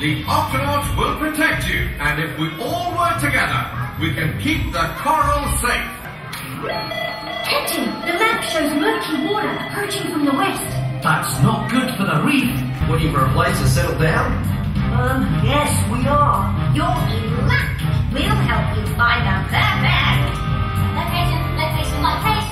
The Octonauts will protect you, and if we all work together, we can keep the coral safe. Captain, the map shows murky water approaching from the west. That's not good for the reef. Looking for a place to settle down? Yes, we are. You're in luck. We'll help you find the perfect location.